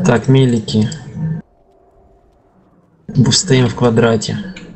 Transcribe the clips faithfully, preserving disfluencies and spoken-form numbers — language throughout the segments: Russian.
Так, милики. Стоим в квадрате.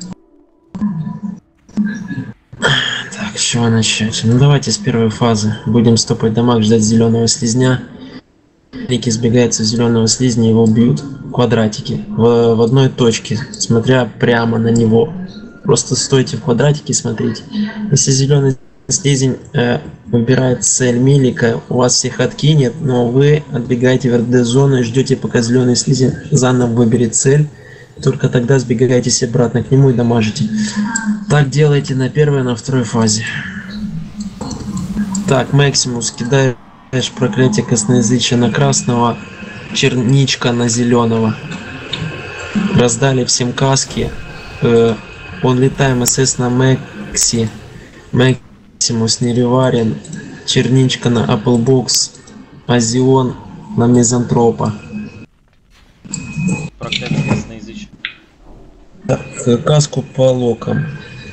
Так, с чего начать? Ну давайте с первой фазы. Будем стопать дамаг, ждать зеленого слизня. Милики сбегаются зеленого слизня, его бьют. Квадратики. В, в одной точке, смотря прямо на него. Просто стойте в квадратике и смотрите. Если зеленый слизень э, выбирает цель милика, у вас всех откинет, но вы отбегаете в РД-зону и ждете, пока зеленый слизень заново выберет цель. Только тогда сбегаетесь обратно к нему и дамажите. Так делайте на первой и на второй фазе. Так, Максимус, кидаешь проклятие косноязычия на красного, черничка на зеленого. Раздали всем каски. Э, он летаем СС на Макси. Максимус нереварен. Черничка на Applebox. Азион на Мизантропа. Проклятие косноязычия. Так, каску по локам.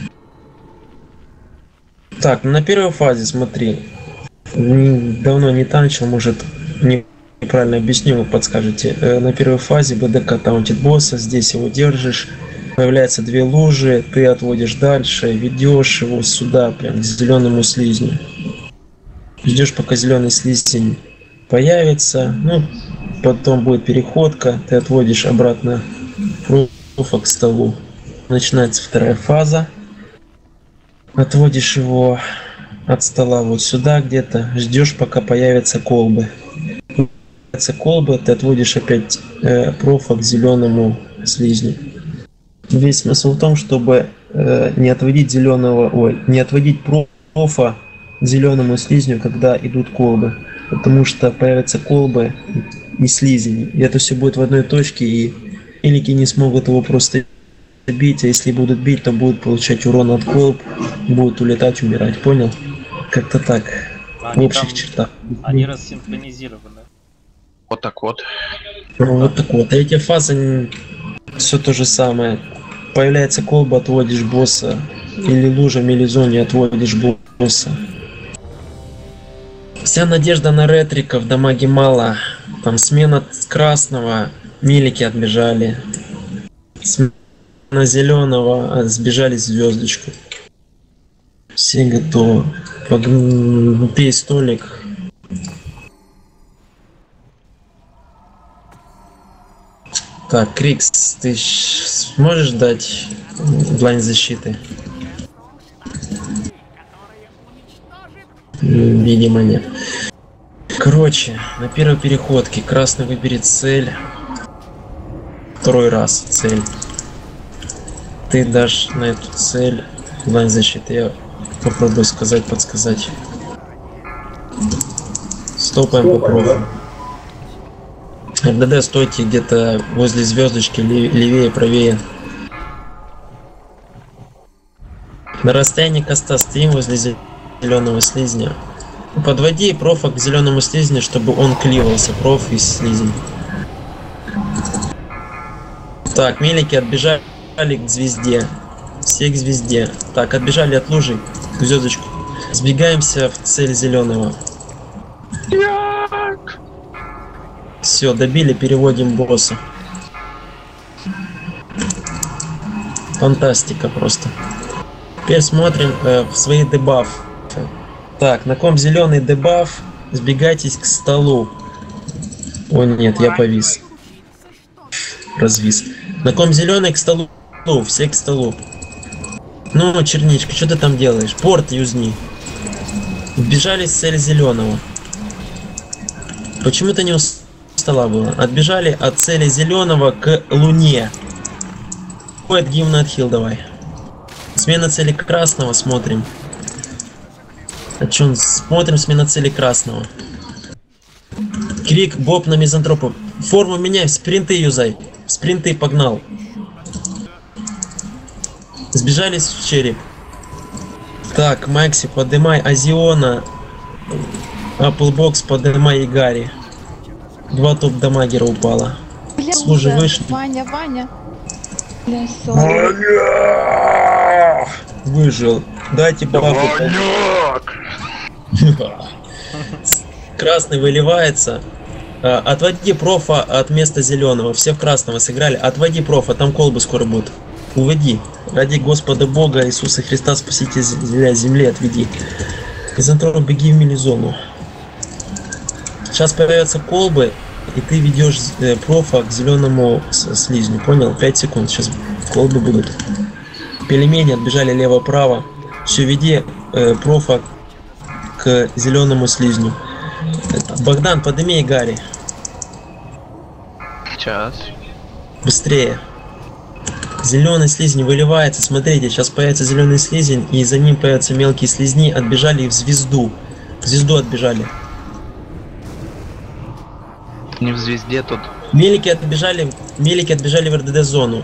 Так, на первой фазе смотри. Давно не танчил, может неправильно объясню, вы подскажете. На первой фазе БДК таунтит босса, здесь его держишь. Появляются две лужи, ты отводишь дальше, ведешь его сюда, прям к зеленому слизню. Ждешь, пока зеленый слизень появится. Ну, потом будет переходка, ты отводишь обратно профа к столу. Начинается вторая фаза. Отводишь его от стола вот сюда где-то, ждешь, пока появятся колбы. Появятся колбы, ты отводишь опять э, профа к зеленому слизню. Весь смысл в том, чтобы э, не отводить зеленого, ой, не отводить профа к зеленому слизню, когда идут колбы, потому что появятся колбы и слизень, и это все будет в одной точке, и милики не смогут его просто бить, а если будут бить, то будут получать урон от колб, будут улетать, умирать, понял? Как-то так, они в общих там, чертах. Они рассинхронизированы. Вот так вот. Вот так вот. Третья фаза все то же самое. Появляется колба, отводишь босса. Или лужа в мелизоне, отводишь босса. Вся надежда на ретриков, дамаги мало. Там смена красного, милики отбежали. Смена зеленого, сбежали звездочку. Все готовы. Пей столик. Так, Крикс, ты сможешь дать длань защиты? Видимо, нет. Короче, на первой переходке красный выберет цель. Второй раз цель. Ты дашь на эту цель длань защиты. Я попробую сказать, подсказать. Стопаем, попробуем. РДД, стойте где-то возле звездочки, левее, правее. На расстоянии каста стоим возле зеленого слизня. Подводи профа к зеленому слизню, чтобы он кливался, проф и слизень. Так, милики отбежали к звезде. Все к звезде. Так, отбежали от лужи к звездочку. Сбегаемся в цель зеленого. Все, добили, переводим босса. Фантастика просто. Теперь смотрим э, в свои дебафы. Так, на ком зеленый дебаф, сбегайтесь к столу. О нет, я повис. Развис. На ком зеленый к столу, все к столу. Ну, черничка, что ты там делаешь? Порт юзни. Вбежали с цели зеленого. Почему ты не у стола было? Отбежали от цели зеленого к луне. Ходит гимн отхил, давай. Смена цели красного смотрим. А чё он? Смотрим смена цели красного. Крик, боб на мизантропа. Форму меняй, спринты юзай. Спринты погнал. Сбежались в череп. Так, Макси, подымай Азиона. Applebox, подымай Игари. Два топ-дамагера упало. Служи вышли. Ваня, Ваня. Бля, Ваня! Выжил. Дайте бабу. Красный выливается. А, отводи профа от места зеленого. Все в красного сыграли. Отводи профа, там колбы скоро будут. Уводи. Ради Господа Бога Иисуса Христа, спасите земля, земли, отведи. Мизантроп, беги в милизону. Сейчас появятся колбы, и ты ведешь э, профа к зеленому слизню. Понял? пять секунд. Сейчас колбы будут. Пельмени отбежали лево-право. Все, веди э, профа к зеленому слизню. Богдан, подымей Гарри. Сейчас. Быстрее. Зеленый слизень выливается. Смотрите, сейчас появится зеленый слизень, и за ним появятся мелкие слизни. Отбежали в звезду. В звезду отбежали. Не в звезде тут. Мелики отбежали. Мелики отбежали в эр дэ дэ зону.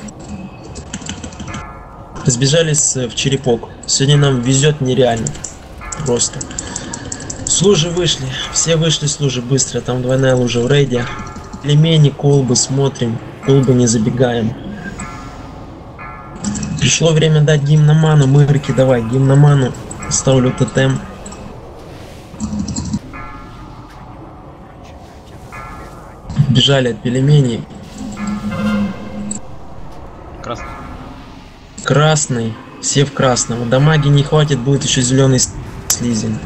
Сбежали с, в черепок. Сегодня нам везет нереально. Просто. С лужи вышли. Все вышли с лужи быстро. Там двойная лужа в рейде. Пельмени, колбы смотрим. Колбы не забегаем. Пришло время дать гимноману. Мырки, давай, гимноману. Ставлю тотем. Бежали от пельменей. Красный. Красный. Все в красном. Дамаги не хватит, будет еще зеленый слизень.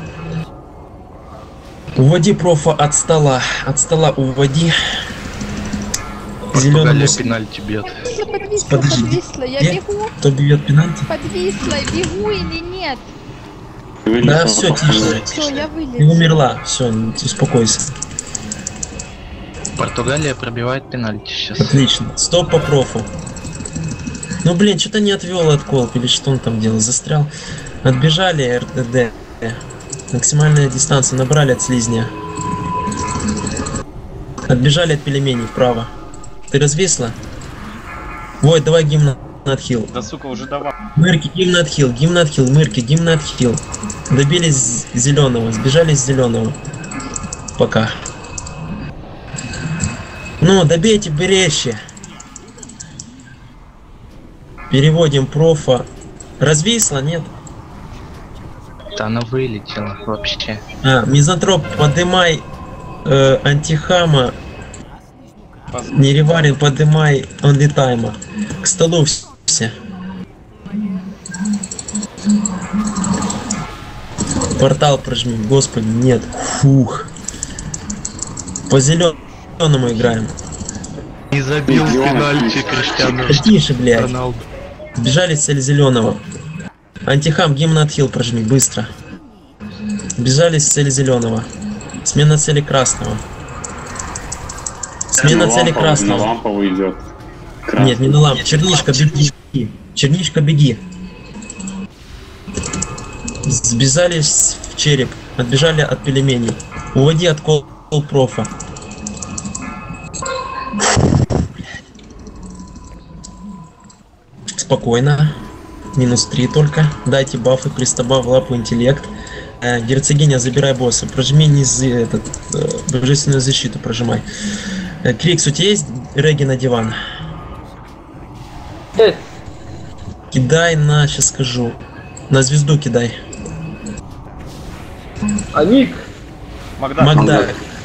Уводи профа от стола. От стола уводи. Португалия пенальти бьет. Я подвисла, Подожди. подвисла, я Нет? бегу, Кто бьет пенальти? подвисла, бегу или нет? Да, все, тише. Все, я Ты вылезла. умерла. Все, успокойся. Португалия пробивает пенальти сейчас. Отлично. Стоп по профу. Ну блин, что-то не отвел от колб, или что он там делал? Застрял. Отбежали эр дэ дэ. Максимальная дистанция. Набрали от слизня. Отбежали от пельменей вправо. Ты развисла? Ой, давай гимн на отхил. Да сука, уже давай. Мырки, гимн на отхил, гимн на отхил, мырки, гимн на отхил. Добились зеленого, сбежали с зеленого. Пока. Ну, добейте берещи. Переводим профа. Развисла, нет? Да она вылетела вообще. А, мизантроп, подымай э, антихама. Поз- Нереварин, подымай онлитайма. К столу все. Портал прожми, господи, нет. Фух. По зеленому играем. Не забил пенальти Криштиану Тише, блядь. Роналду. Сбежали с цели зеленого. Антихам, гимн отхил прожми, быстро. Бежали с цели зеленого. Смена цели красного. Смена На цели ламповый- На красного. ламповый идет. Нет, не на ламп. Черничка, беги. Черничка, беги. Сбежались в череп. Отбежали от пельменей. Уводи от кол профа. Спокойно. Минус три только. Дайте бафы, крестобаф, лапу, интеллект. Э, герцогиня, забирай босса. Прожми низ этот, э, божественную защиту прожимай. Э, Крикс, у тебя есть реги на диван? Кидай на, сейчас скажу. На звезду кидай. А ник? Магда. Магда.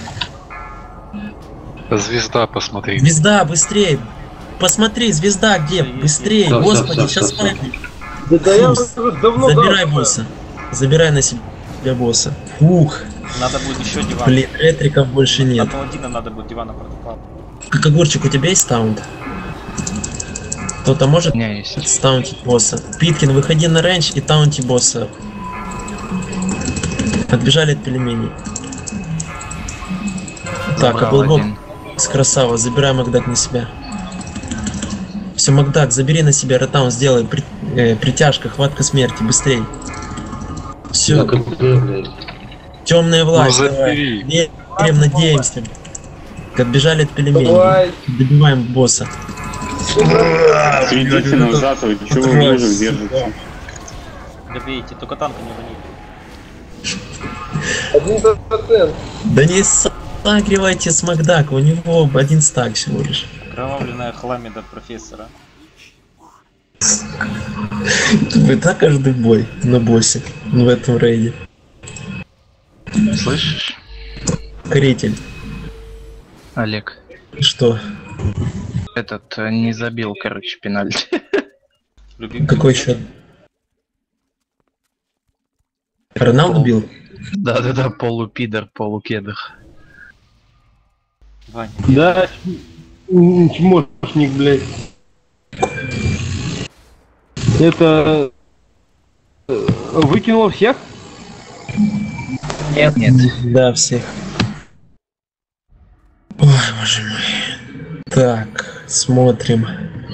Звезда, посмотри. Звезда, быстрее. Посмотри, звезда где? Быстрее, Всё, всё, господи, всё, сейчас всё, пойдет. Да, да я Фух. уже давно Забирай дал. босса. Забирай на себя босса. Фух. Надо будет еще диван. Блин, ретриков больше На нет. паладина надо будет дивана протокол. Как огурчик, у тебя есть таунт? Кто-то может У меня есть. стаунтить босса? Питкин, выходи на рейндж и таунти босса. Отбежали от пельменей. Так, Забрал Аблбок один. с красава, забирай Макдак на себя. Все, Макдак, забери на себя ротаун, сделай при- э, притяжка, хватка смерти, быстрей. Все, Да, как бы, блядь. темная власть, Ну, давай. забери. Верим, надеемся. Отбежали от пельменей. Давай. Добиваем босса. Идите назад, вы чего вы в лужах держите? Добейте, только танка не гоните. Один процент. Да не сагривайте с Макдака, у него один стак всего лишь. Кровавленная хламида профессора. Вы так каждый бой на боссе в этом рейде. Слышишь? Каритель. Олег, Что? этот э, не забил, короче, пенальти. Любимый Какой цвет? счет? Роналду бил? Да-да-да, полупидор, полукедр. Ваня, Да, м, чмошник, блядь. Это... э, Выкинуло всех? Нет, нет. Да, всех. Ой, боже мой. Так, смотрим.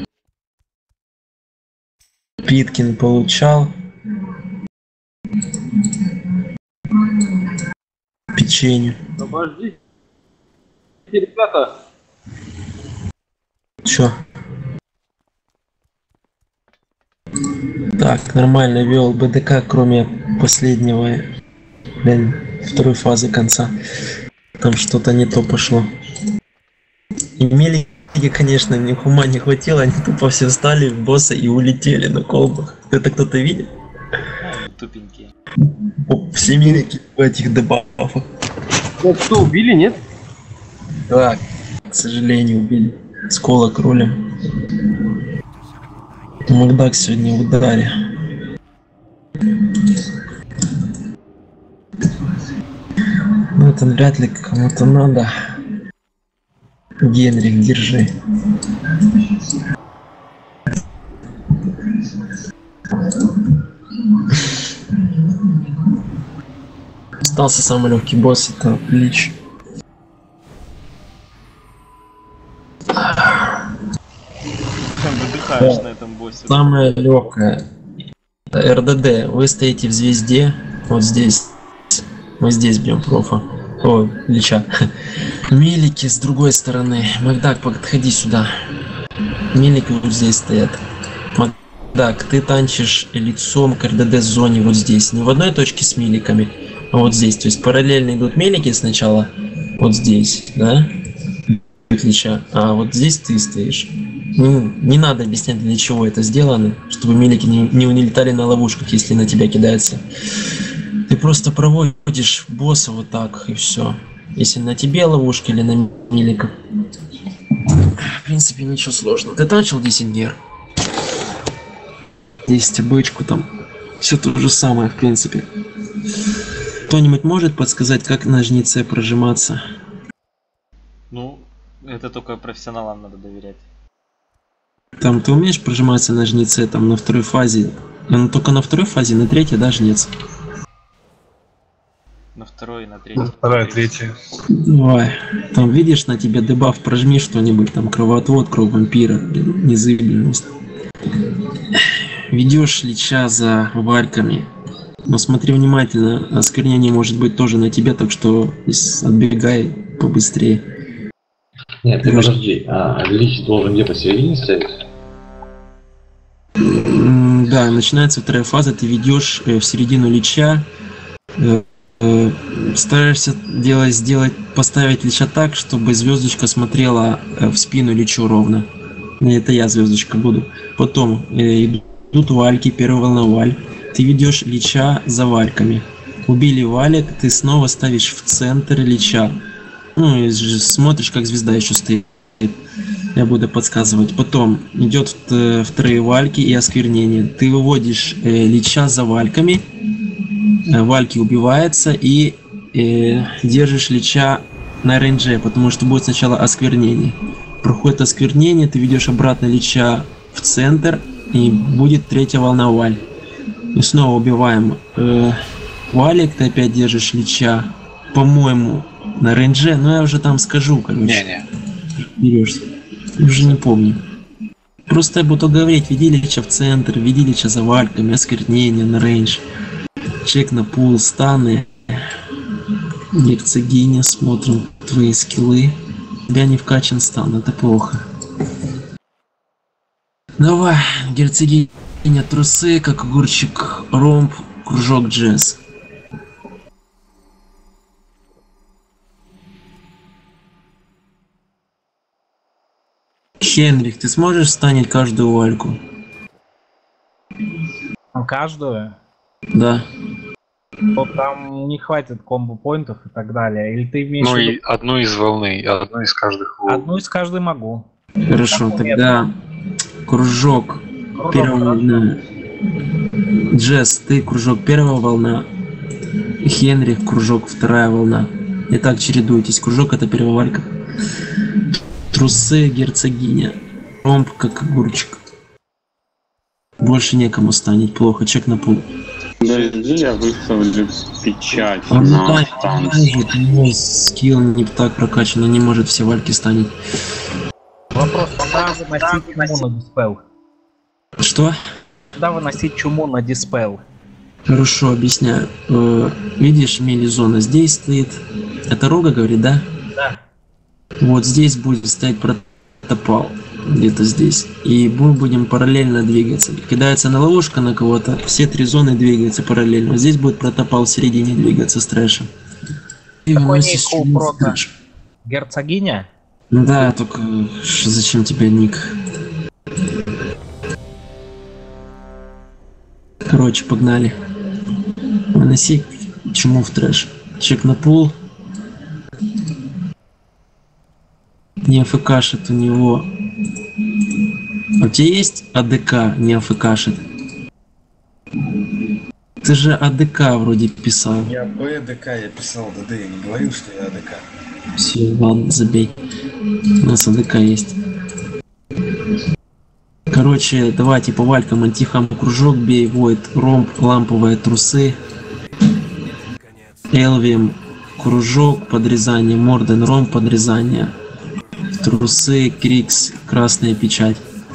Питкин получал. Печенье. Обождите, ребята. Чё? Так, нормально вел БДК, кроме последнего, блин, второй фазы конца. Там что-то не то пошло. И мелики, конечно, ни ума не хватило, они тупо все встали в босса и улетели на колбах. Это кто-то видит? ну, тупенькие. О, все мелики в этих дебафах. Ну что, убили, нет? Так, к сожалению, убили. Скола кролем. Макдак сегодня в ударе. Ну это вряд ли кому-то надо. Генрих, держи. Остался самый легкий босс, это Лич. Прям выдыхаешь на этом боссе. Самое легкое. РДД. Вы стоите в звезде. Вот здесь. Мы здесь бьем профа. О, Лича. Милики с другой стороны. Макдак, подходи сюда. Милики вот здесь стоят. Макдак, ты танчишь лицом к РДД зоне вот здесь. Не в одной точке с миликами, а вот здесь. То есть параллельно идут милики сначала. Вот здесь, да? Лича. А вот здесь ты стоишь. Ну, не надо объяснять, для чего это сделано, чтобы милики не, не улетали на ловушках, если на тебя кидается. Ты просто проводишь босса вот так, и все. Если на тебе ловушка или на миликах. В принципе, ничего сложного. Ты начал Диссингер? десять бычку там. Все то же самое, в принципе. Кто-нибудь может подсказать, как на жнеце прожиматься? Ну, это только профессионалам надо доверять. Там ты умеешь прожиматься на жнеце, там на второй фазе? Ну, только на второй фазе, на третьей, да, жнец? На второй и на третий. Вторая, третья. Давай. Там видишь, на тебе дебаф, прожми что-нибудь, там кровоотвод, кровь вампира, незыблемость. Ведешь Лича за варьками. Но смотри внимательно, осквернение может быть тоже на тебе, так что отбегай побыстрее. Нет, ты подожди, а Лич должен где-то середине стоять? М, Да, начинается вторая фаза, ты ведешь э, в середину Лича, э, э, стараешься делать, сделать, поставить Лича так, чтобы звездочка смотрела э, в спину Личу ровно. Ну, это я звездочка буду. Потом э, идут вальки, первая волна валь. Ты ведешь Лича за вальками. Убили валик, ты снова ставишь в центр Лича. Ну и ж- смотришь, как звезда еще стоит. Я буду подсказывать. Потом идет э, вторые вальки и осквернение. Ты выводишь э, Лича за вальками. Э, вальки убивается и э, держишь Лича на рейнже, потому что будет сначала осквернение. Проходит осквернение, ты ведешь обратно Лича в центр и будет третья волна валь. И снова убиваем э, валик, ты опять держишь Лича, по-моему, на рейнже, но я уже там скажу, короче. Не-не. Берешь. Уже не помню. Просто я буду говорить, веди Лича в центр, веди Лича за вальками, осквернение на рейндж. Чек на пул, станы. Герцогиня, смотрим твои скиллы. У тебя не вкачан стан, это плохо. Давай, герцогиня, трусы, как огурчик, ромб, кружок джесс. Хенрих, ты сможешь станить каждую вальку? Каждую? Да. то там не хватит комбо-поинтов и так далее. Или ты имеешь Ну в виду... и одну из волны, одну из каждых волн. Одну из каждой могу. Хорошо, Там тогда кружок, Кружок, первая да. волна. Джесс, ты кружок первая волна. Хенрих, кружок вторая волна. Итак, чередуйтесь. Кружок — это первая валька. Трусы, герцогиня. Ромб, как огурчик. Больше некому станет. Плохо. Чек на пул. Подожди, я выставлю печать Он на не станции. может, у него скилл не так прокачан, он не может все вальки станет. Вопрос, когда выносить чуму на диспел? Что? Когда выносить чуму на диспел? Хорошо, объясняю. Э, видишь, мили-зона здесь стоит. Это Рога говорит, да? Да. Вот здесь будет стоять протопал. Где-то здесь. И мы будем параллельно двигаться. Кидается на ловушка на кого-то, все три зоны двигаются параллельно. Здесь будет протопал в середине двигаться с трэшем. И Какой выносишь ник у чуму в прота? трэш. Герцогиня? Да, только ш- зачем тебе ник? Короче, погнали. Выноси чуму в трэш. Чек на пул. Не афкашит у него. А у тебя есть АДК не афкашит? Ты же АДК вроде писал. Я БДК, я писал ДД, я не говорил, что я АДК. Все, ладно, забей. У нас АДК есть. Короче, давайте по валькам. Антихам кружок, бей, воид, ромб, ламповые трусы. Элвием кружок, подрезание, морден, ромб, подрезание. Трусы, крикс, красная печать.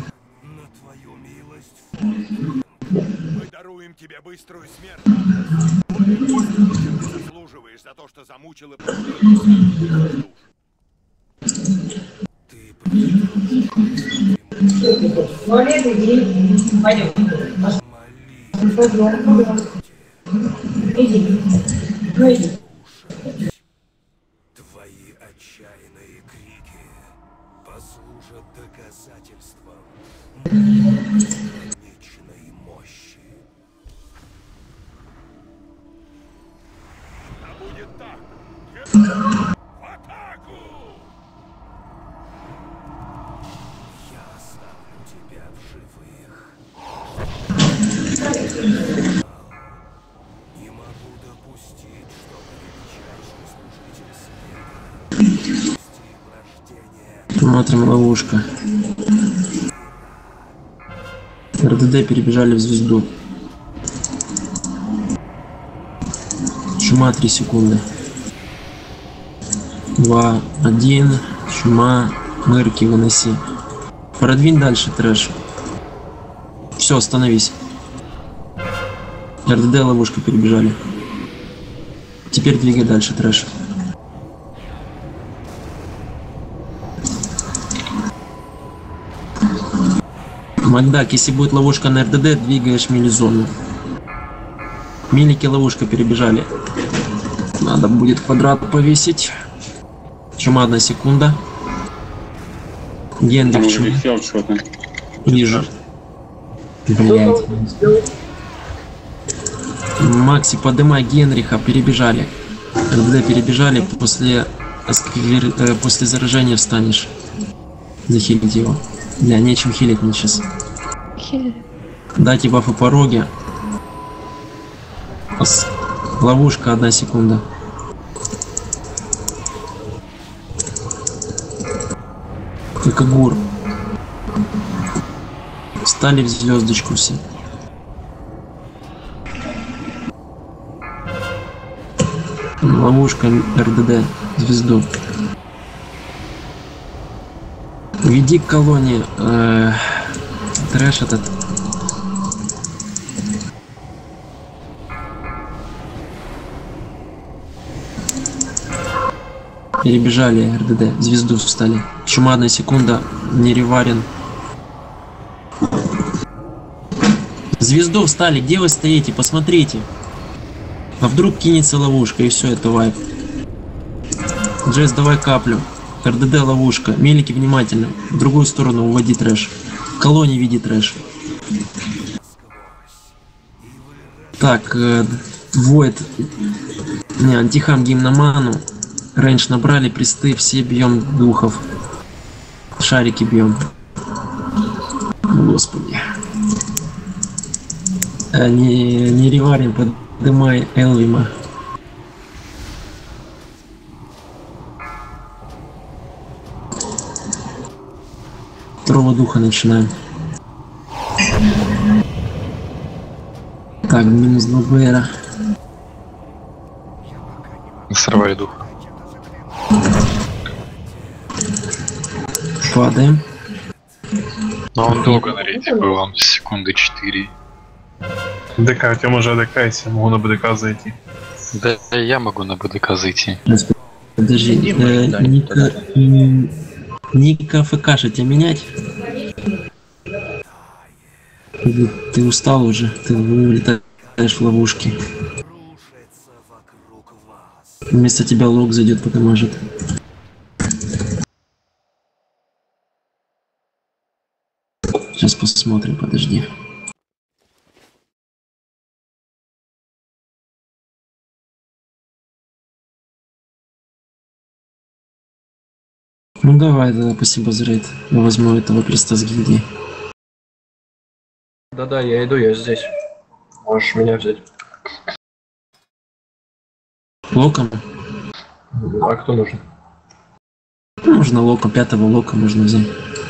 Мы даруем тебе быструю смерть. Ты заслуживаешь за то, что замучил и последний душ. Твои отчаянные крики послужат доказательством вечной мощи. А будет так. В атаку! Я оставлю тебя в живых. Не могу допустить, чтобы величайший служитель света достиг рождения. Смотрим, ловушка. РДД перебежали в звезду. Чума три секунды. Два, один. Чума. Мырки выноси. Продвинь дальше, трэш. Все, остановись. РДД ловушка перебежали. Теперь двигай дальше, трэш. Макдак, если будет ловушка на РДД, двигаешь мили-зону. Милики ловушка перебежали. Надо будет квадрат повесить. Чума одна секунда. Там Генрих уже чума. висел что-то. Вижу. Блять. Макси, подымай Генриха, перебежали. РДД перебежали, после, осквер- э, после заражения встанешь. Захилить его. Бля, нечем хилить мне сейчас. Хиль. Дайте бафы пороги. Ос- Ловушка, одна секунда. Как огур. Встали в звездочку все. Ловушка РДД. Звезду. Веди к колонии. Э, трэш этот. Перебежали РДД. Звезду встали. Чума одна секунда. Нереварен. Звезду встали. Где вы стоите? Посмотрите. А вдруг кинется ловушка, и все, это вайп. Джесс, давай каплю. РДД ловушка. Мелики внимательно. В другую сторону уводи трэш. В колонии види трэш. Так, э, Void. Не, антихам гимноману. Рейндж набрали, присты, все бьем духов. Шарики бьем. Господи. А, не, не реварим, подымай Элвима. Второго духа начинаем. Так, минус два БРа. Сорвали дух. Падаем. Но он долго на рейде был, он секунды четыре. ДК, у тебя может АДК, если я могу на БДК зайти. Да, я могу на БДК зайти. Подожди, э, Ника, м, Ника ФК тебя менять? Или ты устал уже, ты улетаешь в ловушки. Вместо тебя лог зайдет, поможет. Сейчас посмотрим, подожди. Ну давай, да, спасибо за рейд. Я возьму этого креста с гильдии. Да-да, я иду, я здесь. Можешь меня взять. Локом? А кто нужен? Можно локом, пятого лока можно взять.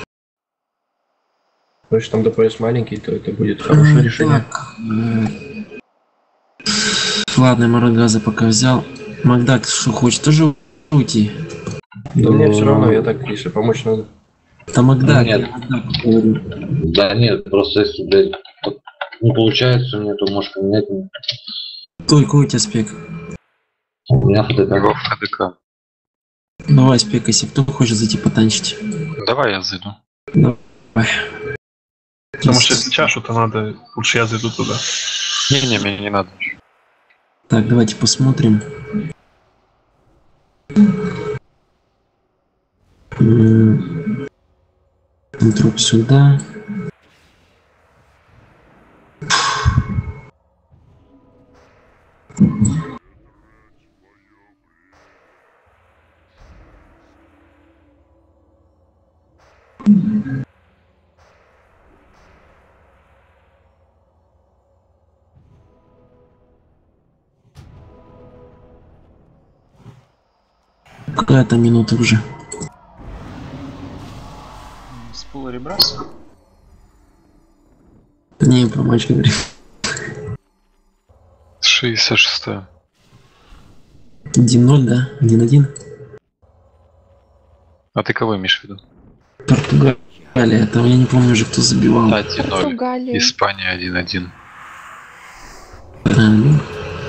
Ну, если там ДПС маленький, то это будет хорошее решение. Так, э, ладно, Марагаза пока взял. Макдак, что хочешь, тоже уйти? Да мне все равно, я так, если помочь надо. Там Макдак, Нет. я Макдак говорю. Да нет, просто если, блядь, не получается у меня, то можешь поменять. Только у тебя спек. У меня ФДК. Его в ФДК. Давай спекайся, кто хочет зайти потанчить. Давай я зайду. Давай. Потому что если чашу-то надо, лучше я зайду туда. Не-не, мне не надо. Так, давайте посмотрим. М, Труп сюда. Какая-то минута уже. С пола ребра? Не, про матч говори. шестьдесят шесть. один ноль, да? один один. А ты кого имеешь в виду? Португалия, там я не помню уже, кто забивал. один ноль. Португалия. Испания один один. А, ну.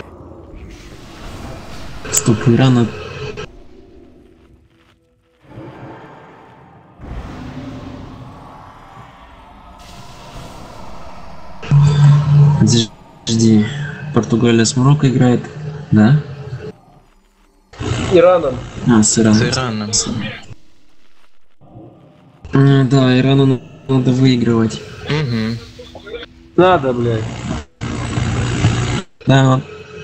Стоп, Ирана. Подожди, Португалия с Марокко играет, да? Ираном. А, с Ираном. С Ираном. А, да, Ирану надо выигрывать. Угу. Надо, блядь. Да.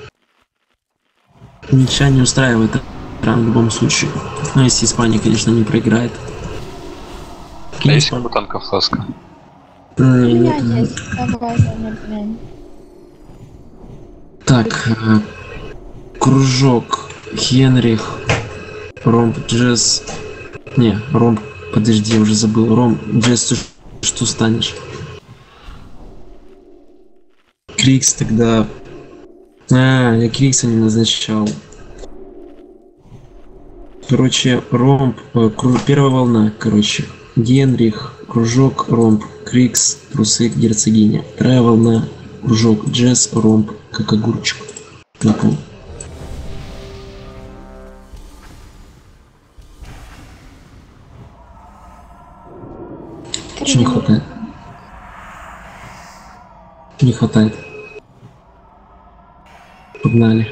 Ничего не устраивает Иран в любом случае. Ну, если Испания, конечно, не проиграет. А есть у танка фласка? У меня есть. Давай, давай, давай. Так, э, кружок, Хенрих, Ромб, Джесс. Не, Ромб, подожди, я уже забыл. Ромб, Джесс, что, что станешь? Крикс тогда. А, я Крикса не назначал. Короче, Ромб, э, кру... первая волна, короче. Генрих, кружок, Ромб, Крикс, трусы, герцогиня. Вторая волна, кружок, Джесс, Ромб, как огурчик. Такой. Что не хватает? Не хватает. Погнали.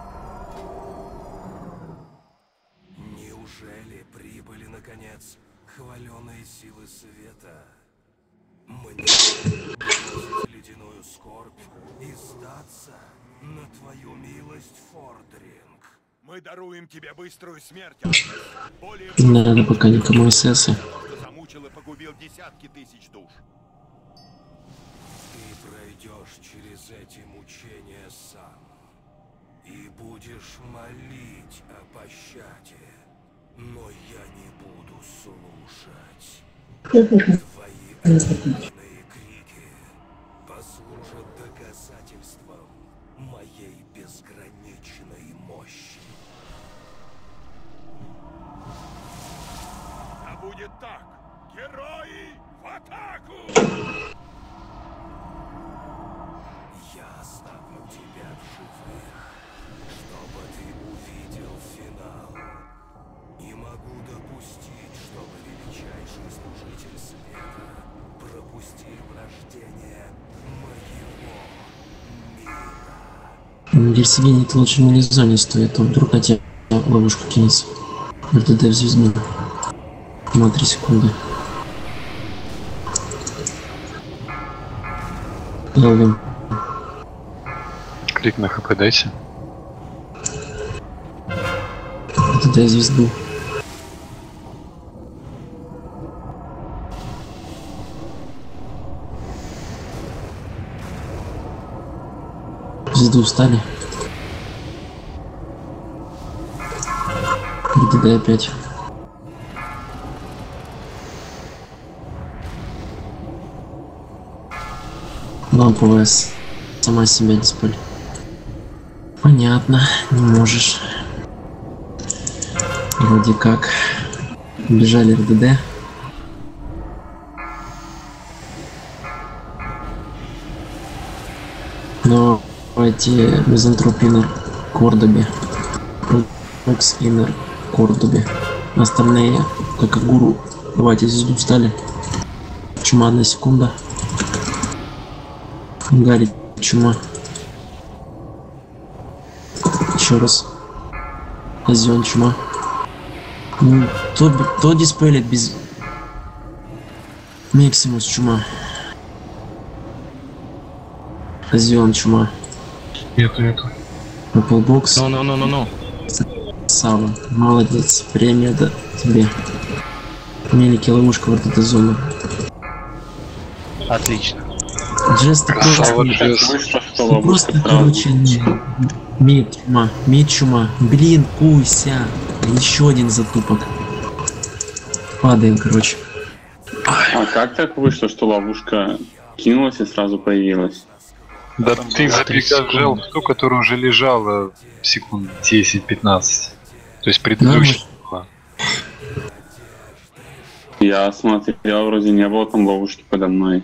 Неужели прибыли наконец? хваленые силы света, мне приносит ледяную скорбь и сдаться на твою милость, Фордринг. Мы даруем тебе быструю смерть. Более Не надо пока никому эсэсы. замучил и погубил десятки тысяч душ. Ты пройдешь через эти мучения сам и будешь молить о пощаде, но я не буду слушать. Твои отчаянные крики послужат доказательством моей безграничной мощи. А будет так! Герои в атаку! Я оставлю тебя в живых, чтобы ты увидел финал. Не могу допустить, чтобы величайший служитель света пропустил рождение моего мира. Дельсигенит лучше в зоне стоит, а вдруг на тебя ловушку кинется. РДД в звезду. На три секунды. Ловим. Клик на хп дайте. РДД звезду. Звезду встали. РДД опять. Ламповая сама себя диспель. Понятно, не можешь. Вроде как. Бежали РДД. Но эти мизантроп иннер Кордоби. Экс иннер Кордоби. Остальные, как и гуру. Давайте здесь встали. Чума одна секунда. Гарри, чума. Еще раз. Азион, чума. Ну, то, то диспелит без... Максимус, чума. Азион, чума. Нету, нету. Applebox. Ну, ну, ну, ну, ну. Сава. Молодец. Премия, да, тебе. Мелики, ловушка в эту зону. Отлично. Джесс такой вышло, просто, короче, мид, чума, мид, чума. Блин, куйся. Еще один затупок. Падаем, короче. А как так вышло, что ловушка кинулась и сразу появилась? Да ты забегал в ту, которая уже лежала секунд десять-пятнадцать. То есть предыдущая была. Я смотрел, вроде не было там ловушки подо мной.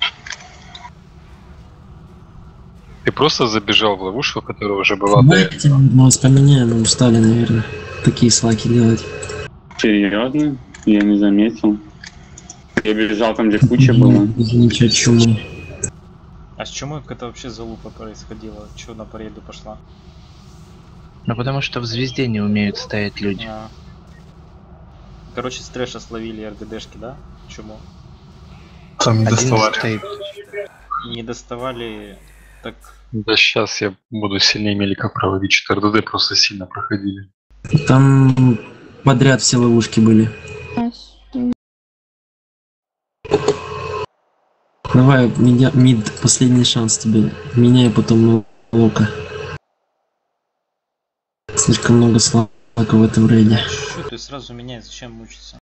Ты просто забежал в ловушку, которая уже была. Давайте мы вас поменяем, мы устали, наверное, такие слаки делать. Серьезно? Я не заметил. Я бежал там, где куча была. Ничего, чумы. А с чумой это вообще залупа происходила? Чё на пареду пошла? Ну потому что в звезде не умеют стоять люди. А. Короче, с трэша словили РГДшки, да? Чуму. Там не Один доставали. стоит. Не доставали, так... Да сейчас я буду сильнее Мелика проводить, что РДД просто сильно проходили. Там подряд все ловушки были. Давай, меня, мид, последний шанс тебе. Меняй потом на лока. Слишком много слака в этом рейде. Чё ты сразу меняй, зачем мучиться?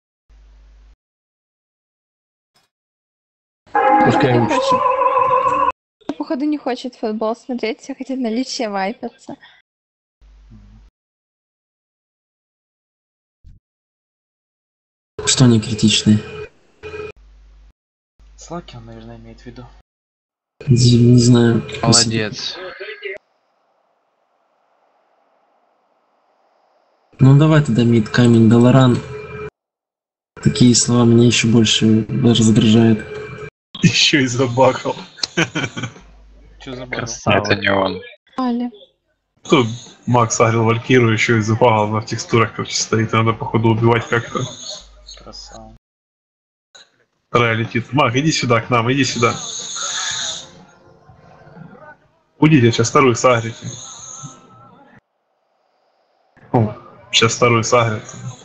Пускай учится. Походу не хочет футбол смотреть, все хотят на личе вайпаться. Что не критичные? Слаки он, наверное, имеет в виду. Не, не знаю. Молодец. Ну давай тогда мид, камень, Долоран. Такие слова меня еще больше раздражают. Еще и забахал. Чё за Это не он. Али. Тут Макс агрил Валькиру, еще и забахал на текстурах, короче, стоит. Надо, походу, убивать как-то. Красава. Вторая летит. Маг, иди сюда, к нам, иди сюда. Уйдите, сейчас вторую сагрите. О, сейчас вторую сагрит.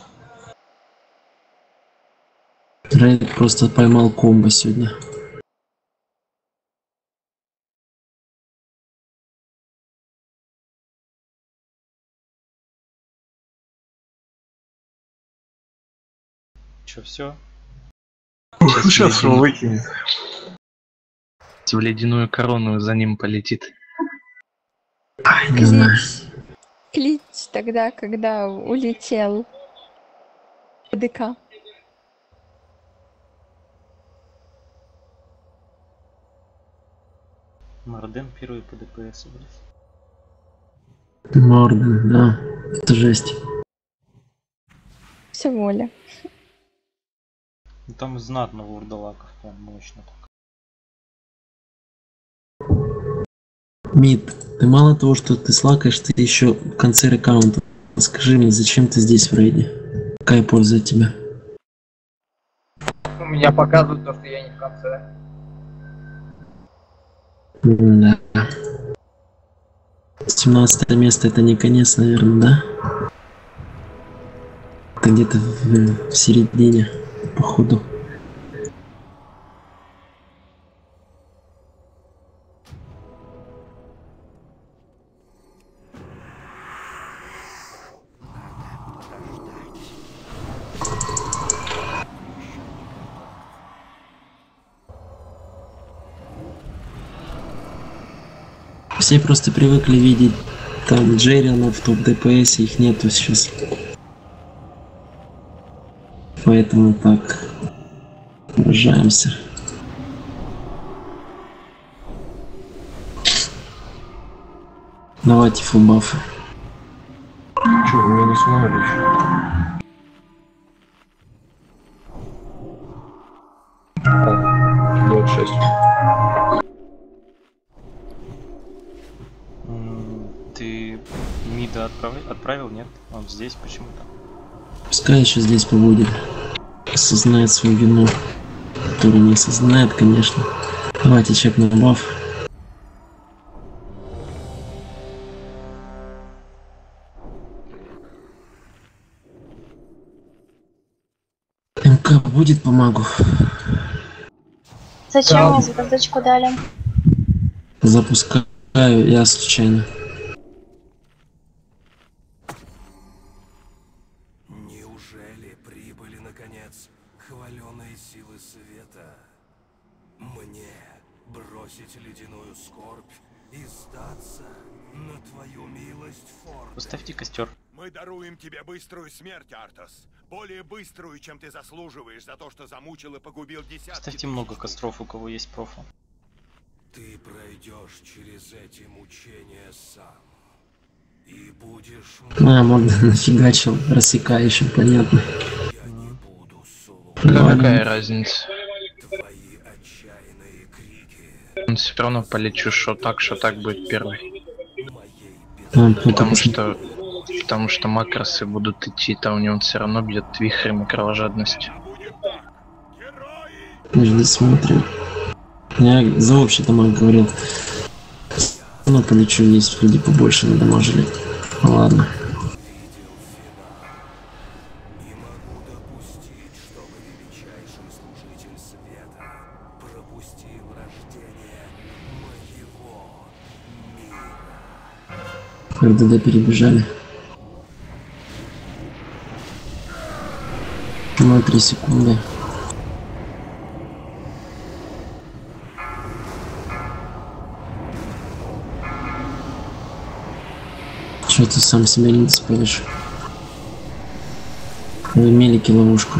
Рейд просто поймал комбо сегодня. Че, все? Сейчас его выкинет. В ледяную корону за ним полетит. Ай, не знаю. Клич тогда, когда улетел ДК. Морден первый по ДПС, блядь. Морден, да. Это жесть. Все воля. Ну, там знатно вурдалаков, прям мощно так. Мид, ты мало того, что ты слакаешь, ты еще в конце аккаунта. Скажи мне, зачем ты здесь в рейде? Какая польза от тебя? У меня показывают то, что я не в конце. Да. семнадцатое место это не конец, наверное, да? Это где-то в, в середине, походу. Все просто привыкли видеть там Джерриана в топ ДПС, их нету сейчас. Поэтому так выражаемся. Давайте фулбафы. Че, вы меня не сломали еще? двадцать шесть. Ты Мида отправил, отправил? Нет? Он здесь почему-то. Пускай еще здесь побудет. Осознает свою вину. Которую не осознает, конечно. Давайте чекнем баф. МК будет по магу? Зачем Да. мне звездочку дали? Запускаю я случайно. Неужели прибыли, наконец, хваленые силы света? Мне бросить ледяную скорбь и сдаться на твою милость, Форд? Поставьте костер. Мы даруем тебе быструю смерть, Артас. Более быструю, чем ты заслуживаешь за то, что замучил и погубил десятки. Поставьте много костров, у кого есть профа. Ты пройдешь через эти мучения сам. И будешь... А, можно нафигачил, рассекающим, понятно. Какая разница? Он все равно полечу, что так, что так будет первый. А, потому что потому что макросы будут идти, там у него все равно бьет вихрем и кровожадностью. Жди, смотрим. Я за общий там говорил. Ну, полечу, есть люди побольше надамажили. Ну, ладно. РДД перебежали. Ну, три секунды. Что ты сам себя не диспелишь? Вы мелики ловушку.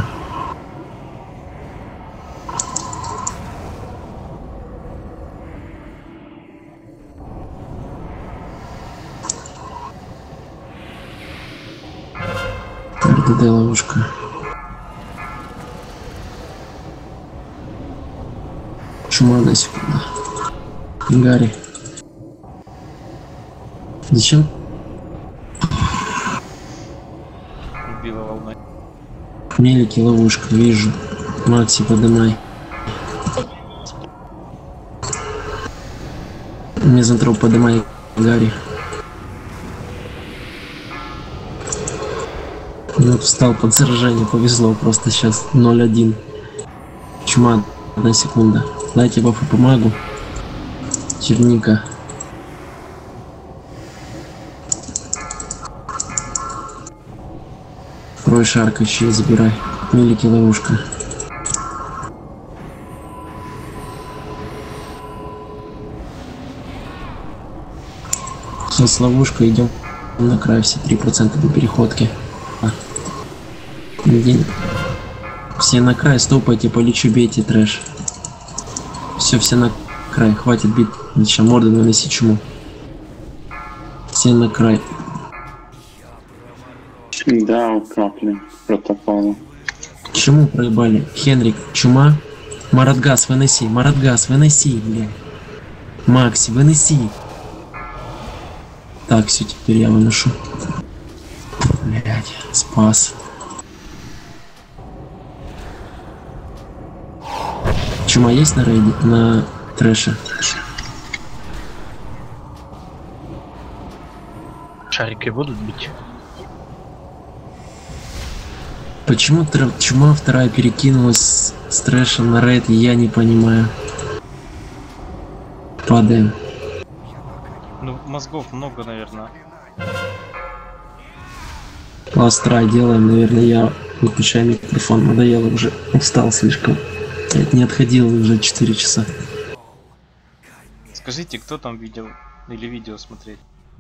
РДД ловушка. Чума на секунду. Гарри. Зачем? Убила волной. Мелики, ловушка, вижу. Макси, подымай. Мизантроп, подымай, Гарри. Ну, встал под заражение, повезло, просто сейчас ноль один. Чума, одна секунда. Дайте бафы по магу. Черника. Трой шарка, щи забирай. Мелики, ловушка. Сейчас ловушка, идем на край, все три процента до переходки. А. День. Все на край, стопайте, полечу, бейте трэш. Все, все на край, хватит бить. Сейчас морды наноси чему. Все на край. Да, капли протокола. Чему проебали? Хенрик, чума. Маратгас, выноси, Маратгас, выноси, бля. Макси, выноси. Так, все, теперь я выношу. Блять, спас. Чума есть на рейде? На трэше? Шарики будут бить? Почему тр... чума вторая перекинулась с, с трэша на рейд, я не понимаю. Падаем. Ну, мозгов много, наверное. Last try делаем, наверное, я выключаю микрофон, надоело уже, устал слишком. Я не отходил уже четыре часа. Скажите, кто там видел или видео смотреть?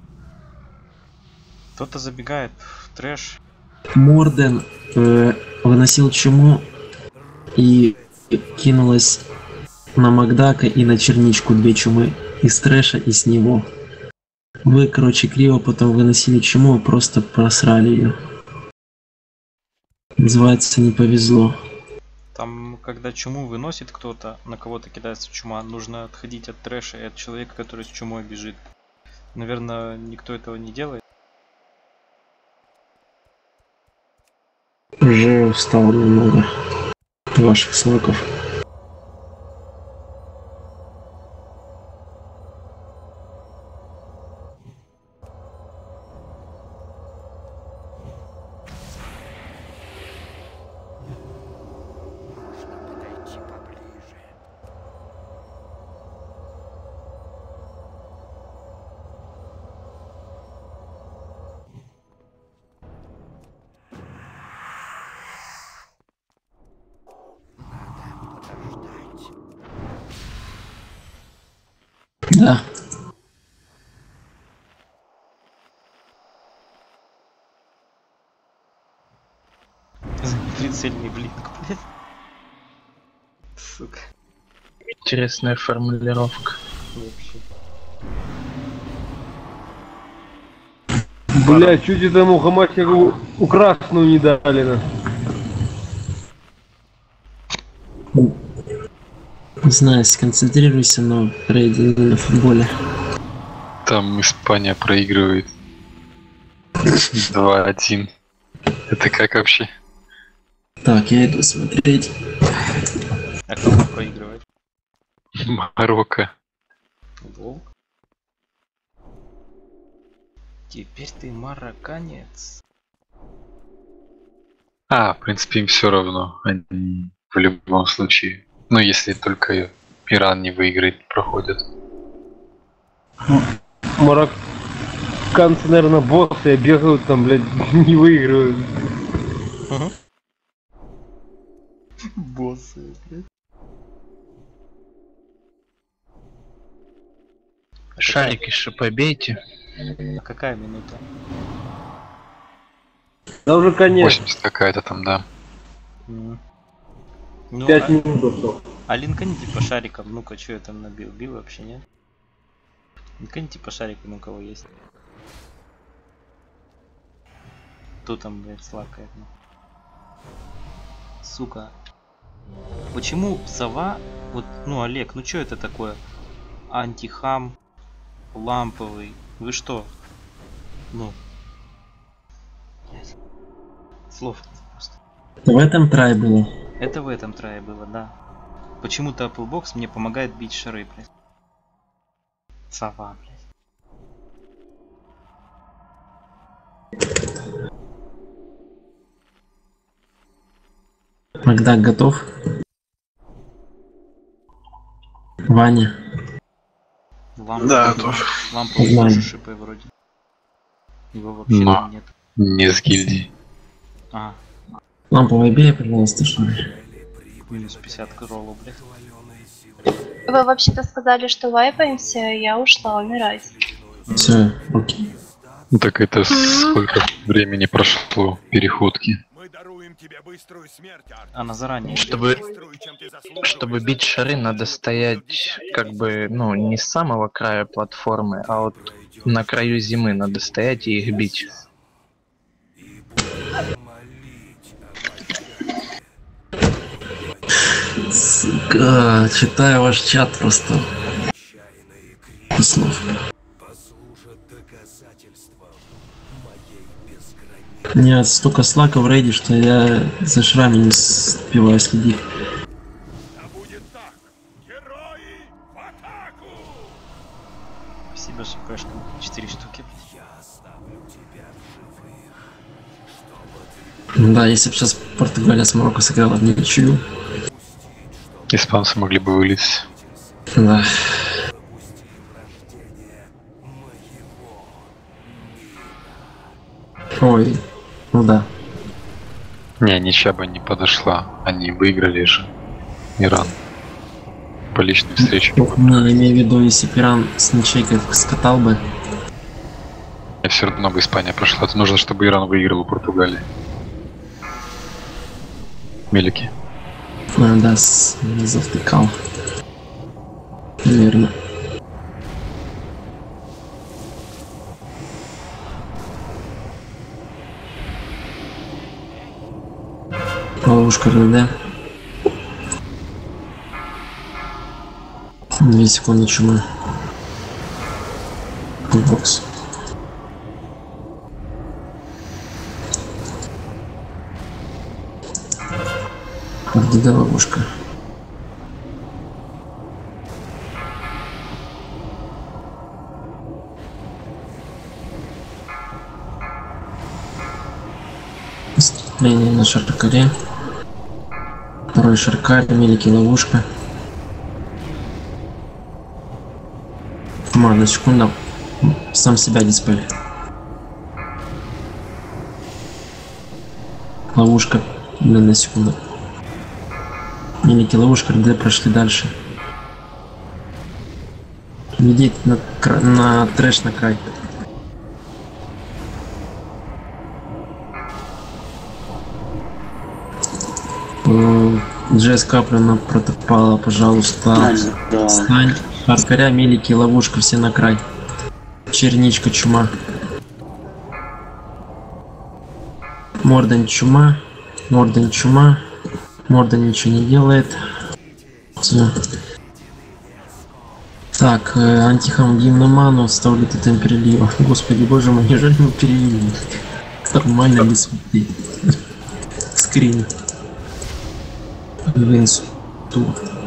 Кто-то забегает в трэш. Морден э, выносил чуму и кинулась на Макдака и на черничку, две чумы из трэша и с него. Вы, короче, криво потом выносили чуму и просто просрали ее. Называется, не повезло. Там, когда чуму выносит кто-то, на кого-то кидается чума, нужно отходить от трэша и от человека, который с чумой бежит. Наверное, никто этого не делает. Уже устал немного ваших слоков. Да. Прицельный блинк, блядь. Сука. Интересная формулировка. Вообще. Бля, чуть этому хамастеру у красную не дали на. Не знаю, сконцентрируйся на рейде, на футболе. Там Испания проигрывает два один. Это как вообще? Так, я иду смотреть. А кто проигрывает? Марокко. Волк. Теперь ты марокканец. А, в принципе, им все равно. Они в любом случае. Ну, если только Иран не выиграет, проходят. Марокканцы, наверное, боссы бегают там, блядь, не выигрывают. Боссы, блядь. Шарики еще побейте. А какая минута? Да уже конец. восемьдесят какая-то там, да. Mm. Ну, пять а... минут. А линканите по шарикам, ну-ка, что я там набил? Бил вообще, нет? Линканите по шарикам, у кого есть. Кто там, блядь, слакает? Ну? Сука. Почему сова... Вот, ну, Олег, ну что это такое? Антихам, ламповый. Вы что? Ну. Блядь. Слов нет просто. В этом трай было. Это в этом трае было, да. Почему-то Applebox мне помогает бить шары, блядь. Сова, блядь. Макдак готов? Ваня? Лампа, Да, готов. Лампа Знаю. уже шипы вроде. Его вообще Но там нет. не с гильдии. А, Ламповая бей, пожалуйста, что ли? минус пятьдесят к роллу, блядь. Вы вообще-то сказали, что вайпаемся, я ушла умирать. Все, окей. Ну так это сколько времени прошло переходки? Она заранее. Чтобы, чтобы бить шары, надо стоять как бы, ну, не с самого края платформы, а вот на краю зимы надо стоять и их бить. Сука, читаю ваш чат просто. Без слов. У меня столько слака в рейде, что я за шрами не успеваю следить. Спасибо, шипешка. Четыре штуки. Да, если бы сейчас Португалия с Марокко сыграла в ничью. Испанцы могли бы вылезть. Да. Ой, ну да. Не, ничья бы не подошла. Они выиграли же Иран. По личной встрече. Ну, я имею в виду, если бы Иран с ничей как скатал бы. И все равно бы Испания прошла. Это нужно, чтобы Иран выиграл у Португалии. Мелики. А, да, с... завтыкал. Наверное. Ловушка РД. Две секунды чумы. Бокс. РД ловушка. Наступление на шаркаре. Второй шаркарь, мелики ловушка. Ма, на секунду. Сам себя диспель. Ловушка. Да, на секунду. Мелики ловушка, РД прошли дальше. Ведите на, на трэш на край. Джесс Каплина протопала, пожалуйста. Да. Стань. Аркаря, мелики, ловушка, все на край. Черничка, чума. Морден, чума. Морден, чума. Морден ничего не делает. Все. Так, э, антихам гимна ману, ставлю тотем перелива. Господи, боже мой, неужели мы перелили? Нормально без смерти. Скрин. Винс. Тут.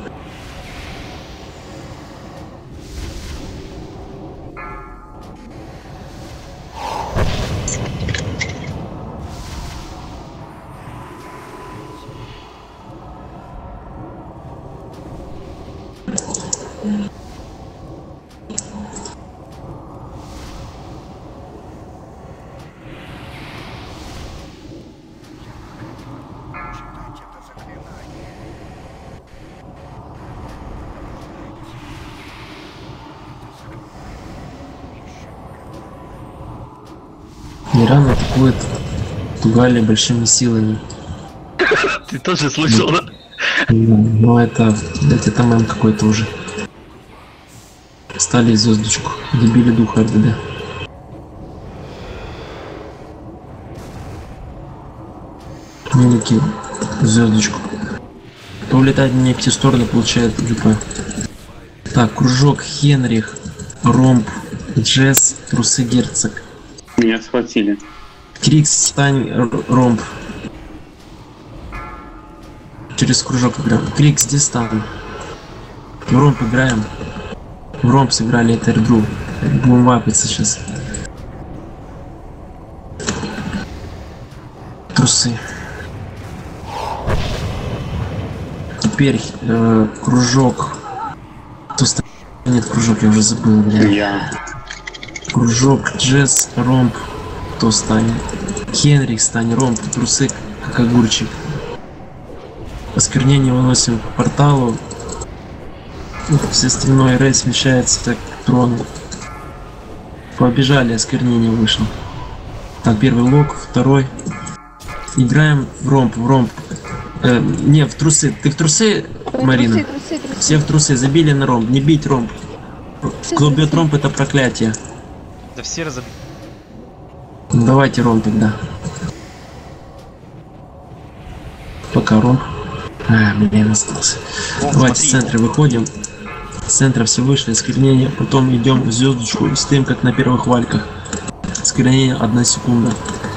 Иран атакует Португалию большими силами. Ты тоже слышал, да? Ну это, блять, это мем какой-то уже. Стали звездочку. Дебили духа РДД. Мелики звездочку. Кто улетает мне в те стороны, получает ГП. Так, кружок, Хенрих, Ромб, Джесс, трусы герцог. Меня схватили. Крикс, стань, Ромб. через кружок играем. Крикс, где стан? В ромб играем. В ромб сыграли это эрдру. Будем вапиться сейчас. Трусы. Теперь э, кружок. Кто станет? Нет, кружок, я уже забыл. Бля. Я. Кружок, джесс, ромб. Кто станет? Хенрик станет, ромб, трусы, как огурчик. Осквернение выносим по порталу. Все остальное рейд смещается к трону. Побежали, осквернение вышло. Так, первый лог, второй. Играем в ромб, в ромб. Э, не, в трусы. Ты в трусы, Марина? Трусы, трусы, трусы. Все в трусы, забили на ромб, не бить ромб. Кто бьет ромб, это проклятие. Да все разоб... Давайте ромб тогда. Пока ромб. А, блин, остался. О, Давайте смотри. с центра выходим. С центра все вышли, осквернение. Потом идем в звездочку. Стоим как на первых вальках. Осквернение одна секунда.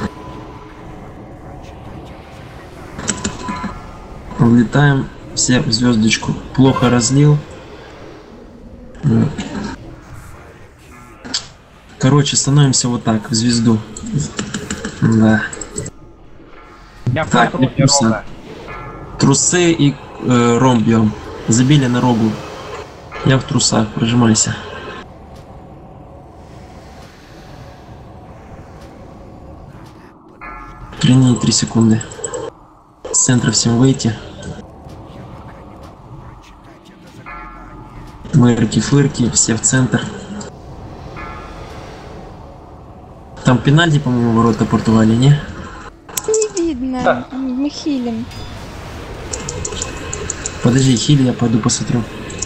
Влетаем все в звездочку. Плохо разлил. Короче, становимся вот так, в звезду. Да. Я в Так, круге трусы. ровно. Трусы и э, ромб бьем. Забили на рогу. Я в трусах, прожимайся. Трени три секунды. С центра всем выйти. Мэрки-фырки, все в центр. Там пенальти, по-моему, ворота Португалии, не? Не видно. Мы хилим. Подожди, хили, я пойду посмотрю.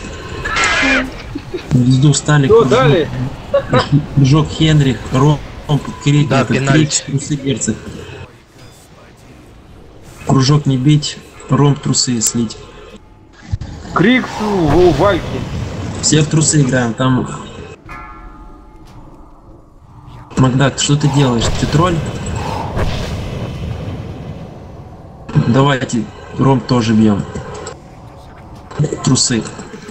Звезду стали. Что, дали? Кружок Хенрих, Ром, Крик, Да, этот, пенальти. Крик, трусы, герцог. Кружок не бить, ромб, трусы слить. Криксу, у Вальки. Все в трусы играем, там... Макдак, что ты делаешь? Ты тролль? Давайте, ромб тоже бьем. Трусы.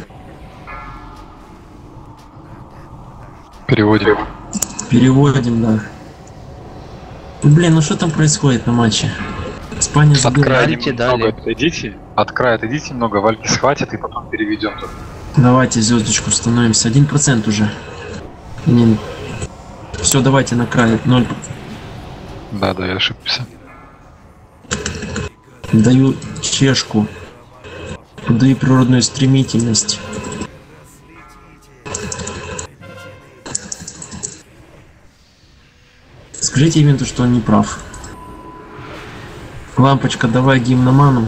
Переводим. Переводим, да. Блин, ну что там происходит на матче? Испания От забила. края Пенальти немного дали. отойдите. От края отойдите немного, Вальки схватят и потом переведем тут. Давайте звездочку становимся. Один процент уже. Не... Все, давайте на край. Ноль. Да, да, я ошибся. Даю чешку. Даю природную стремительность. Скажите Ивенту, что он не прав. Лампочка, давай гимн на ману.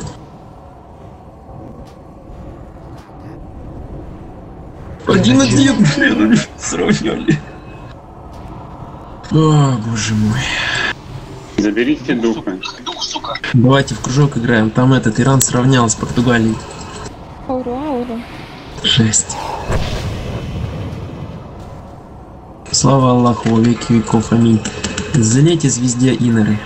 Один-один, блин, сравняли. О, боже мой. Заберите духа. Давайте в кружок играем. Там этот Иран сравнял с Португалией. Ауру, ауру. Жесть. Слава Аллаху, во веки веков, аминь. Залейте звезде Иноры.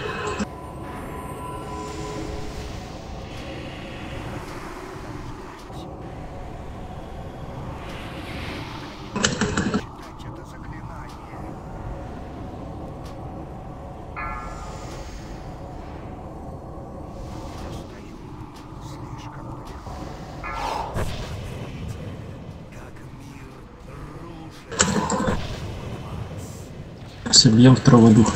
Все, бьем второго духа.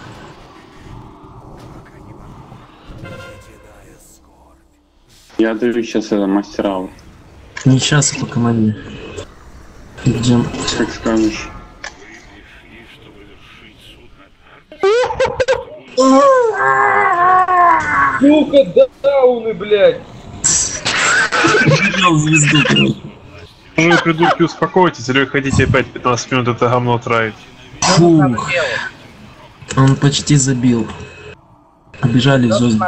Я даю сейчас это мастера. Не сейчас, а по команде. Идем. Как скажешь. Сука, дауны, блядь. Взял звезду, короче. Ну вы, придурки, успокойтесь, или вы хотите опять пятнадцать минут это говно тратить? Фух. Он почти забил. Побежали в звезду.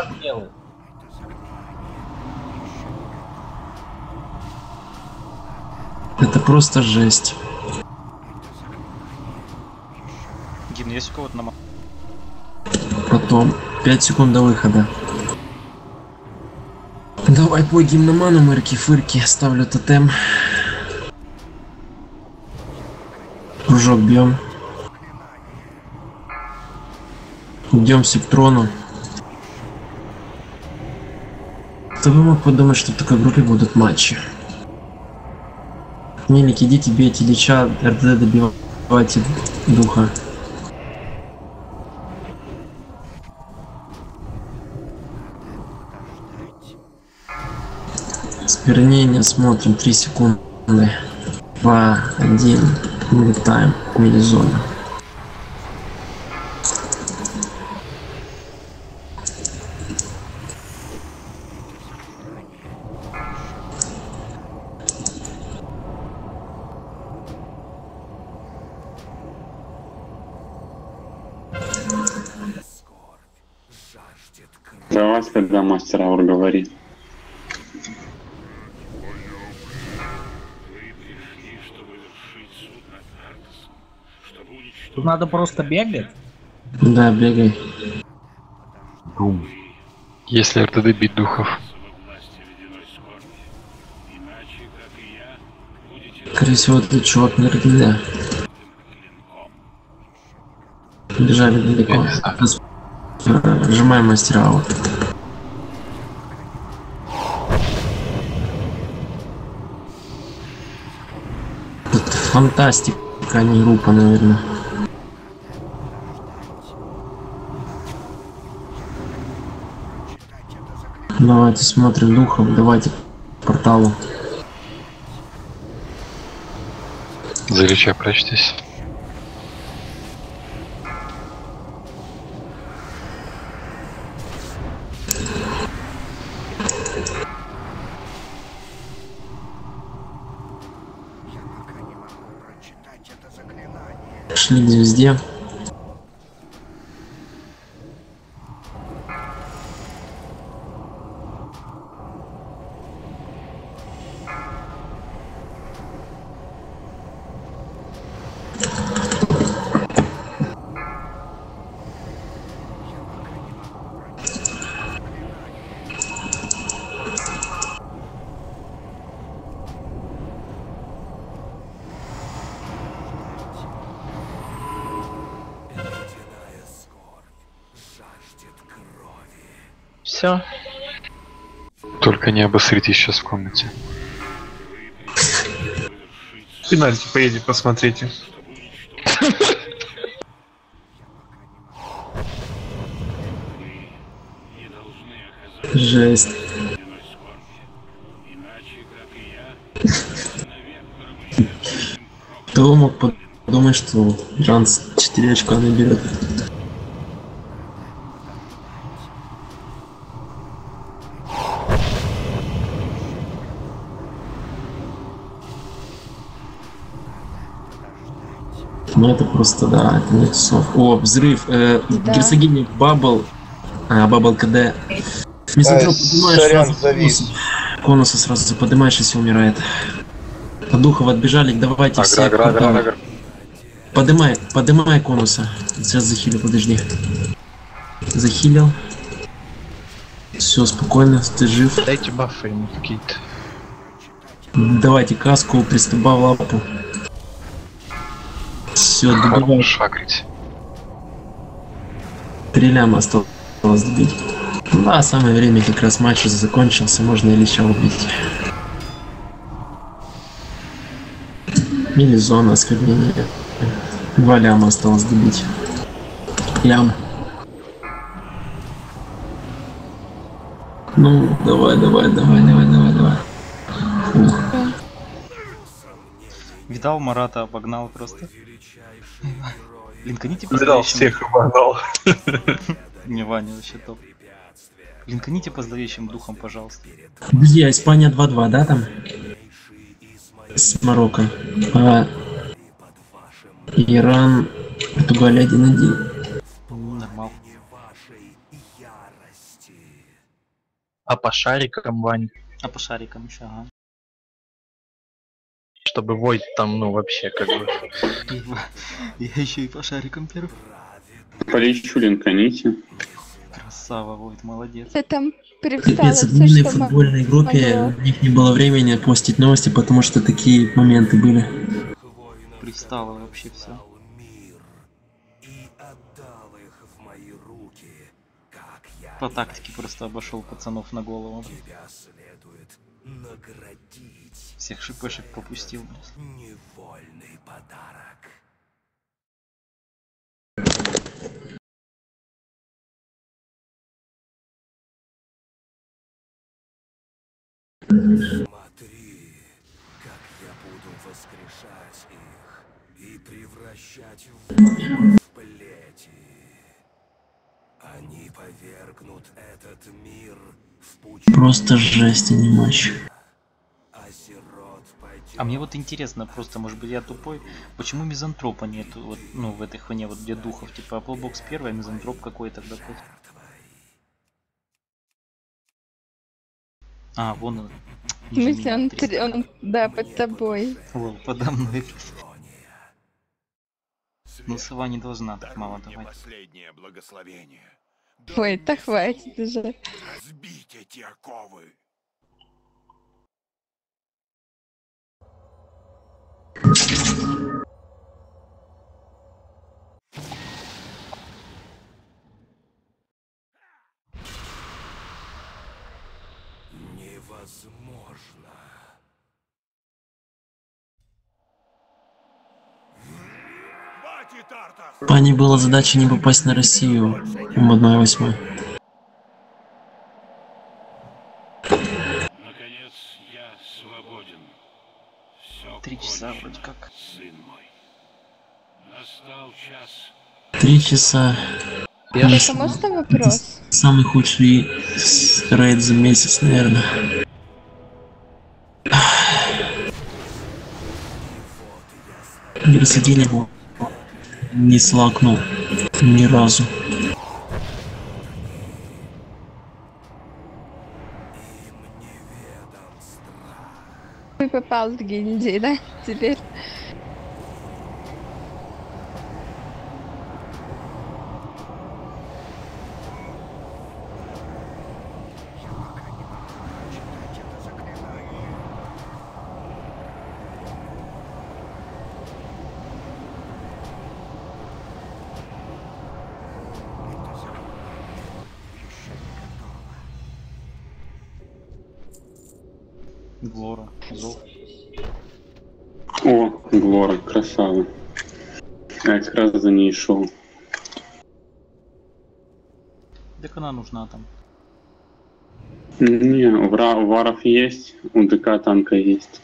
Это просто жесть. Гимн есть у кого-то на ма- Потом пять секунд до выхода. Давай пойдем на ману, мырки-фырки, ставлю тотем. Кружок бьем. Идем все к трону. Кто бы мог подумать, что в такой группе будут матчи? Милик, идите, бейте лича, РД добивайте духа. Спернение смотрим, три секунды. два, один, вылетаем, милизона. За вас, когда мастер Аур говорит. Тут надо просто бегать. Да, бегай. Бум. Если РТД бить духов. Скорее всего, ты чувак не РТД. Бежали далеко. Нажимаем мастера Аур. Тут фантастика, а не группа, наверное. Давайте смотрим духов, давайте к порталу. За лича прячьтесь. Шли к звезде. Все. Только не обосритесь сейчас в комнате. Пенальти поедете, посмотрите. Жесть. Кто мог подумать, что Джанс четыре очка наберет? Ну это просто, да, это не тусовка. О, взрыв. Э, Да. Герцогиня Бабл. А, Бабл КД. Мизантроп поднимаешь сразу конуса. Конуса сразу поднимаешь, если умирает. От духов отбежали, давайте все. Агра, агра, агра, агра. Подымай, подымай конуса. Сейчас захилю, подожди. Захилил. Все, спокойно, ты жив. Дайте бафы ему какие-то. Давайте каску, приступа в лапу. Все, добивай. Шагрить. Три ляма осталось добить. Да, самое время, как раз матч уже закончился, можно Ильича убить. Или зона осквернения. Два ляма осталось добить. Лям. Ну, давай, давай, давай, давай, давай, давай. Ух. Видал, Марата обогнал просто. Линканите по Видал, зловещим. всех обогнал. Не, Ваня вообще топ. Линканите по зловещим духам, пожалуйста. Бля, Испания два-два, да, там? С Марокко. А... Иран, Португалия один-один. Нормал. А по шарикам, Вань? А по шарикам еще, ага. Чтобы Войд там, ну, вообще, как бы... Я еще и по шарикам первый. Полечу линканите. Красава. Красава, Войт, молодец. Я там привстала Капец, все, админы в что мо- футбольной группе, могло. у них не было времени постить новости, потому что такие моменты были. Привстало вообще все. По тактике просто обошел пацанов на голову. Всех шипешек попустил, блядь. Невольный подарок. Смотри, как я буду воскрешать их и превращать в плети. Они повергнут этот мир в пучину. Просто жесть, а не матч. А мне вот интересно, просто, может быть, я тупой, почему мизантропа нету, вот, ну, в этой хуйне, вот, где духов, типа, Applebox первая, мизантроп какой тогда хоть? А, вон он. В смысле, он, три- он, да, под тобой. Лол, подо мной. Ну, сова не должна так мало давать. Последнее благословение. Ой, да хватит уже. Разбить эти оковы. Невозможно. Бати Тартас! У Пани была задача не попасть на Россию в одна восьмая. Наконец я свободен. Все Три часа вроде как. сын мой. Настал час. Три часа. Это можно вопрос? Самый худший рейд за месяц, наверное. Герасидин его не слакнул ни разу. Ты попал в гильдии, да? Теперь. Глора, зов. О, Глора, красава. Я как раз за ней шел. Так она нужна там. Не, у Вра- у Варов есть, у ДК танка есть.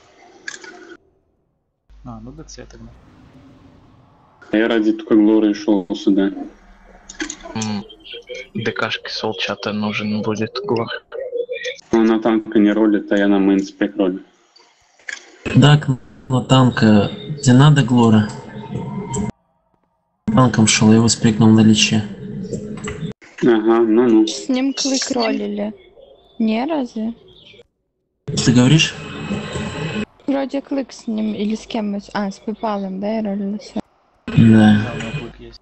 А, ну ДЦ тогда. А я ради только Глоры шел сюда. М, ДКшки солчата нужен будет Глор. Но на танка не ролит, а я на мейнспек ролю. Да, на танка, где надо Глора. Танком шел, я его спрыгнул на личе. Ага, ну-ну. С ним клык ролили. Не, разве? Что ты говоришь? Вроде клык с ним или с кем? мы с- А, с Пипалом, да, я ролилась? Да. Да, у меня клык есть.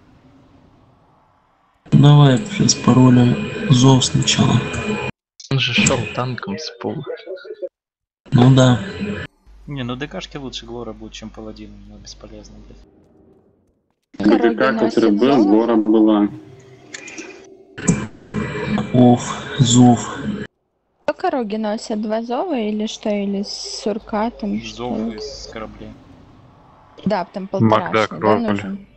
Давай сейчас паролем зов сначала. Он же шел танком с пола. Ну да. Не, ну ДКшки лучше Глора будет, чем паладин, у него бесполезно, блядь. В ДК, который был, Глора была. Ох, зов. Кто короги носят? Два зова или что? Или с сурка там? Зов что? из кораблей. Да, там Макдак полторашный, да, роли. нужен?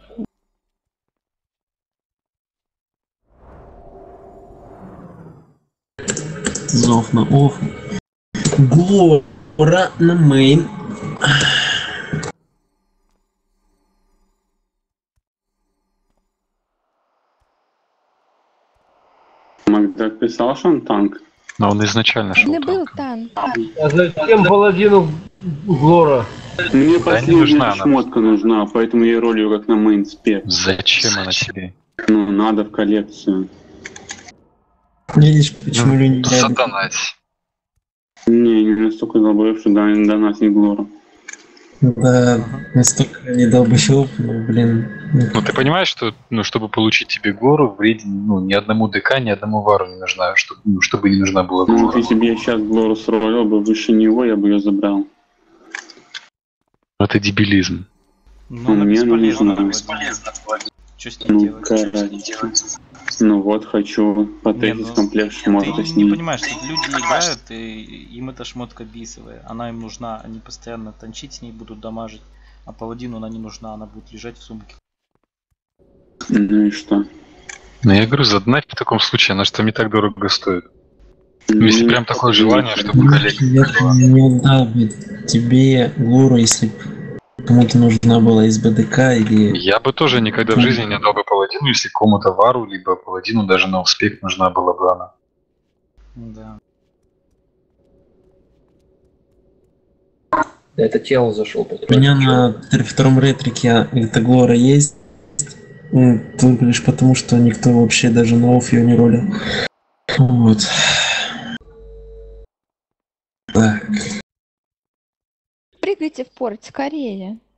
Зов на оф. Глора на мейн. Макдак писал, что он танк? Но он изначально шел Не был танком. танк. А зачем паладину Глора? Мне Да последняя не нужна она. шмотка нужна, поэтому я ролю как на мейнспек. Зачем она тебе? Ну, надо в коллекцию. Видишь, почему люди не рады? Задонать. Не, не настолько забыл, что до, до нас не Глора. Да, настолько недолбоёб, ну, блин. Ну ты понимаешь, что ну, чтобы получить тебе гору, вреден ну, ни одному ДК, ни одному вару не нужна, чтобы, ну, чтобы не нужна была Ну, гора. если бы я сейчас Глору сролил бы выше него, я бы ее забрал. Это дебилизм. Ну, она мне она бесполезна. нужна. Бесполезна. Что с ней Ну, делать? короче. Ну вот, хочу потратить ну, комплект шмота Ты с не ней. понимаешь, что люди играют, и им эта шмотка бисовая. Она им нужна, они постоянно танчить с ней будут, дамажить. А паладину она не нужна, она будет лежать в сумке. Ну и что? Ну я говорю, задонать в таком случае, она что не так дорого стоит. Ну, если прям такое желание, чтобы коллега... Я не отдал бы тебе гору, если б кому-то нужна была из БДК или... Я бы тоже никогда в жизни не отдал бы паладину, если кому-то вару, либо паладину даже на успех нужна была бы она. Да. Это тело зашел. У меня на втором ретрике эта Глора есть. Ну, только лишь потому, что никто вообще даже на офф ее не ролил. Вот. Так. Прыгайте в порт, скорее.